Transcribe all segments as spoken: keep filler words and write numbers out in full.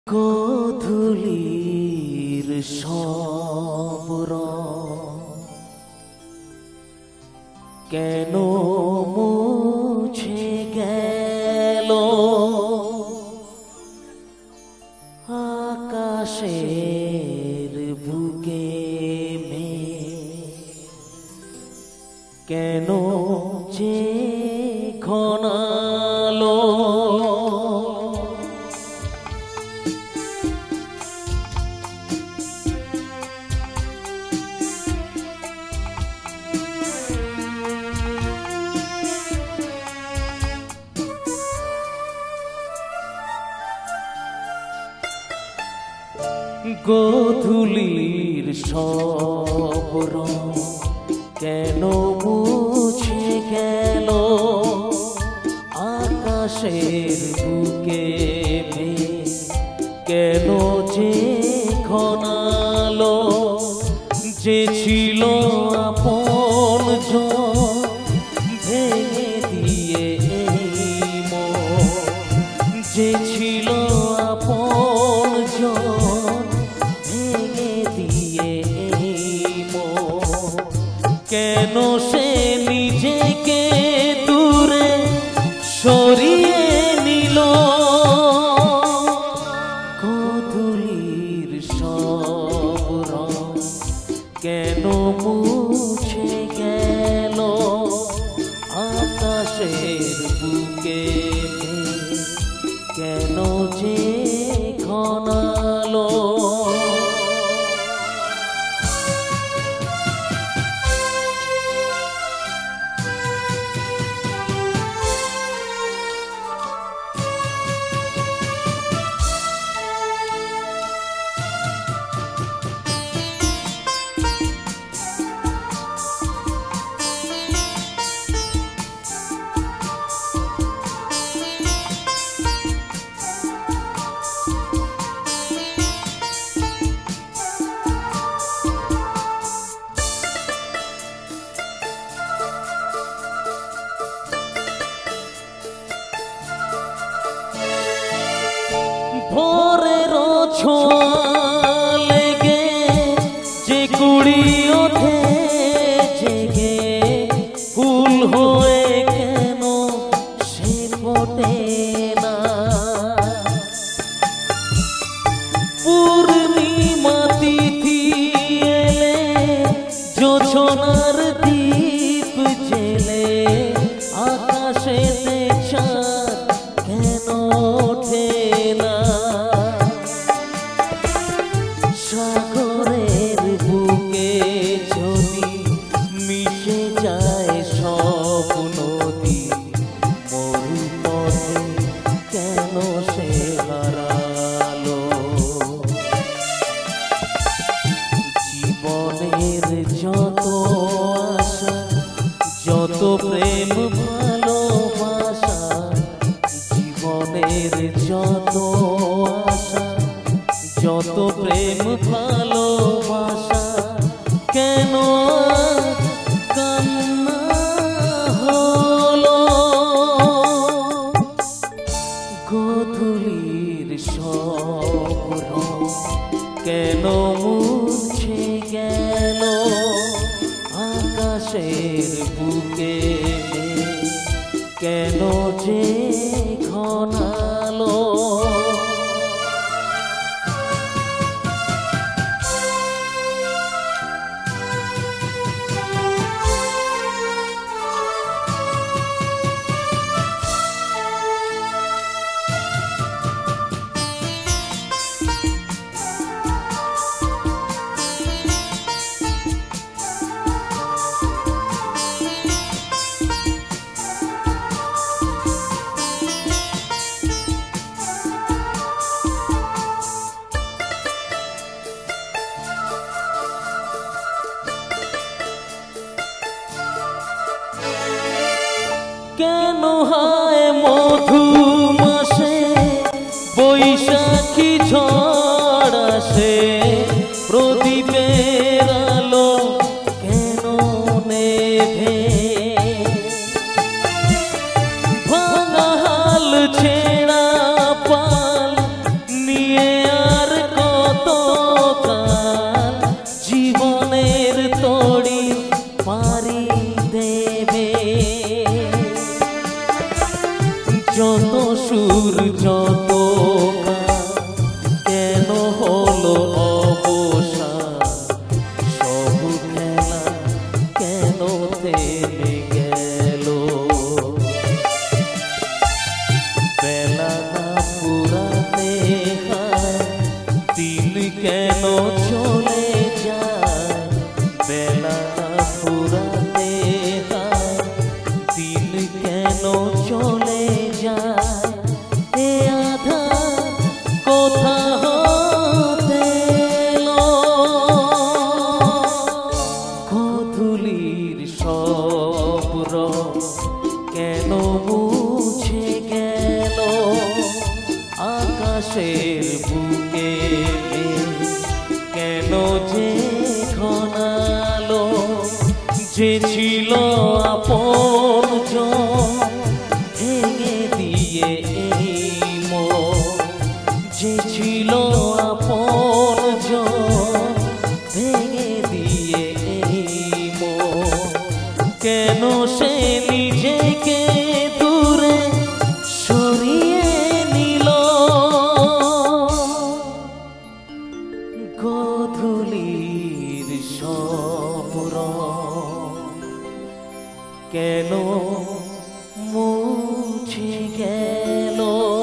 গোধূলির সব রং কেন মুছে গেল আকাশের বুকে মেঘ কেন যে ঘনালো গোধূলির সব রং কেন মুছে গেল আকাশের বুকে মেঘ কেন যে ঘনালো যে ছিল আপন ভেঙে দিয়ে এই মন যে ছিল আপন কেন সে নিজেকে দূরে সরিয়ে নিল গোধূলির সব রং কেন মুছে গেল আকাশের বুকে কেন যে ঘনালো ভোরের ছোঁয়া লেগে যে কুড়ি ওঠে জেগে ফুল হয়ে কেন সে ফোটে না পূর্ণিমা তিথি এলে জোছনার দীপ জেলে আকাশেতে চাঁদ কেন ওঠে না সাগরের বুকে যদি মিশে যায় সব নদী মরুপথে কেন সে হারালো জীবনের যত আশা যত প্রেম ভালোবাসা জীবনের যত আশা যত প্রেম ভালোবাসা কেন কান্না হলো গোধূলির সব রং কেন মুছে গেল আকাশের বুকে কেন যে ঘনালো যে ছিল আপনজন ভেঙে দিয়ে এই মন, যে ছিল আপনজন ভেঙে দিয়ে এই মন, কেন সে নিজেকে দূরে সরিয়ে নিল। গধূলির স্বপ্ন কেন মুছে গেল,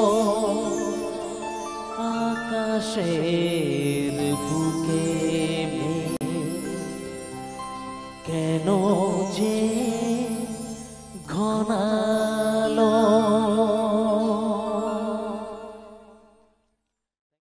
আকাশের বুকে কেন যে ঘনা